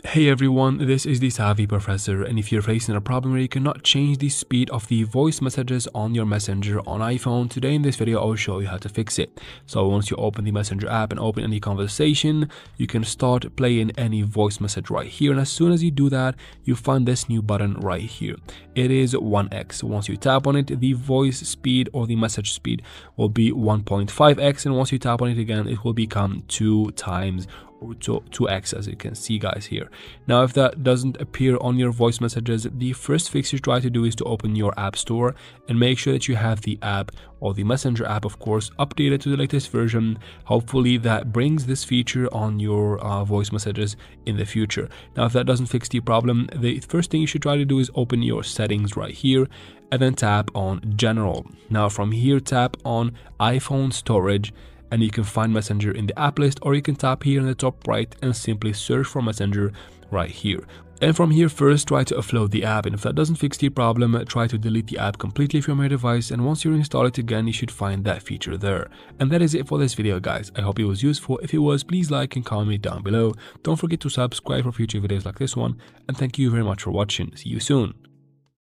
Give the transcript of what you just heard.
Hey everyone, this is the Savvy Professor, and if you're facing a problem where you cannot change the speed of the voice messages on your Messenger on iPhone, today in this video I'll show you how to fix it. So once you open the Messenger app and open any conversation, you can start playing any voice message right here, and as soon as you do that, you find this new button right here. It is 1x. Once you tap on it, the voice speed or the message speed will be 1.5x, and once you tap on it again, it will become 2 times or 2x, as you can see guys here. Now if that doesn't appear on your voice messages, the first fix you try to do is to open your app store and make sure that you have the app, or the Messenger app of course, updated to the latest version. Hopefully that brings this feature on your voice messages in the future. Now if that doesn't fix the problem, the first thing you should try to do is open your settings right here and then tap on general. Now from here tap on iPhone storage, and you can find Messenger in the app list, or you can tap here in the top right and simply search for Messenger right here. And from here first try to offload the app, and if that doesn't fix the problem, try to delete the app completely from your device, and once you install it again you should find that feature there. And that is it for this video guys. I hope it was useful. If it was, please like and comment down below. Don't forget to subscribe for future videos like this one, and thank you very much for watching. See you soon.